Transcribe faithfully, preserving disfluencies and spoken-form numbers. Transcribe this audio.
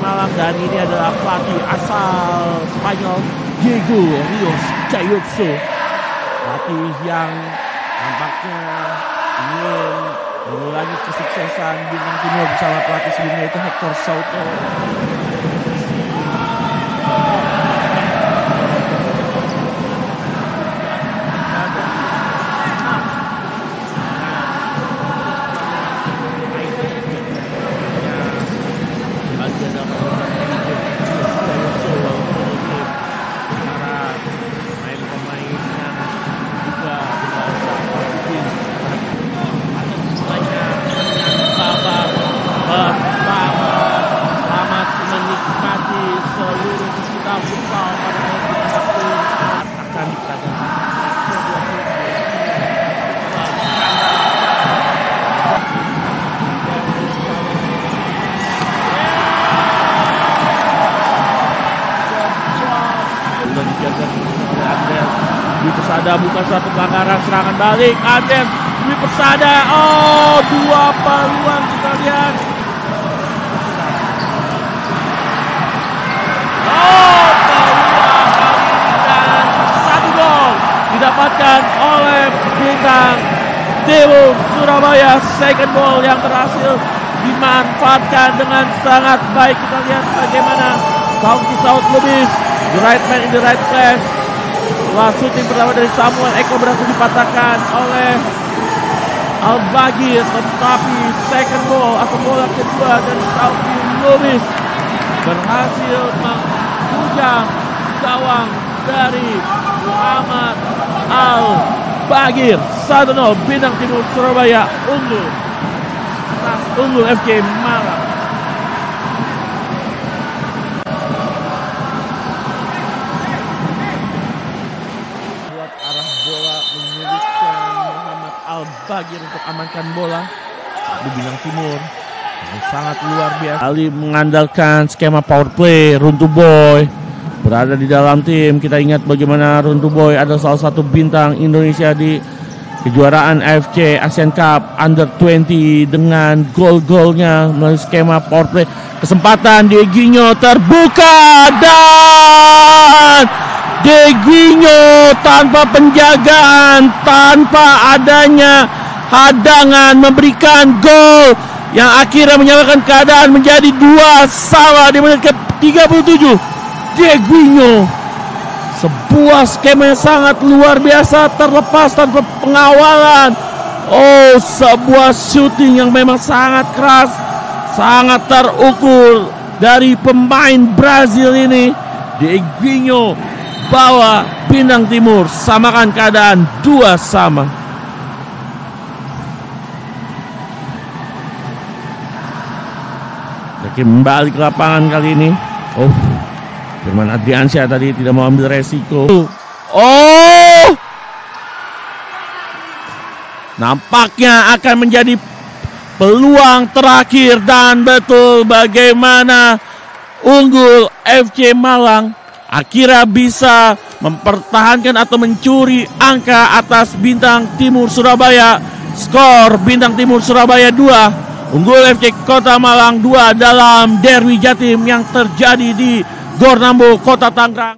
Malang, dan ini adalah pelatih asal Spanyol Diego Rios Cayuzo, pelatih yang nampaknya ingin mengulangi kesuksesan Bintang Timur bersama pelatih sebelumnya itu Hector Souto. Selamat menikmati seluruh digital futsal pada waktu akan diperagakan. Sudah dijaga oleh Andreas Dwi Persada, bukan satu pelanggaran, serangan balik Andreas Dwi Persada. Oh, dua peluang kita lihat. Oh, peluang kali ini dan satu gol didapatkan oleh Bintang Timur Surabaya. Second ball yang berhasil dimanfaatkan dengan sangat baik. Kita lihat bagaimana Kauki Saud Lubis, the right man in the right place. Setelah shooting pertama dari Samuel Eko berhasil dipatahkan oleh Al-Bagir, tetapi second ball atau bola kedua dari Kauki Lubis berhasil menghujam gawang dari Muhammad Al-Bagir. satu nol Bintang Timur Surabaya unggul atas unggul F C Malang. Buat arah bola menyulitkan Muhammad Al-Bagir untuk amankan bola di Bintang Timur. Sangat luar biasa. Ali mengandalkan skema power play. Runtuh Boy berada di dalam tim. Kita ingat bagaimana Runtuh Boy adalah salah satu bintang Indonesia di kejuaraan A F C Asian Cup Under dua puluh dengan gol-golnya melalui skema power play. Kesempatan Dieguinho terbuka dan Dieguinho tanpa penjagaan, tanpa adanya hadangan memberikan gol yang akhirnya menyamakan keadaan menjadi dua sama di menit ke tiga puluh tujuh. Dieguinho, sebuah skema yang sangat luar biasa, terlepas tanpa pengawalan. Oh, sebuah shooting yang memang sangat keras, sangat terukur dari pemain Brazil ini. Dieguinho bawa Bintang Timur samakan keadaan dua sama. Kembali ke lapangan kali ini. Oh, Firman Adriansyah tadi tidak mau ambil resiko. Oh, nampaknya akan menjadi peluang terakhir, dan betul bagaimana unggul F C Malang akhirnya bisa mempertahankan atau mencuri angka atas Bintang Timur Surabaya. Skor Bintang Timur Surabaya dua, unggul F C Kota Malang dua dalam derby Jatim yang terjadi di Gor Nambo, Kota Tangerang.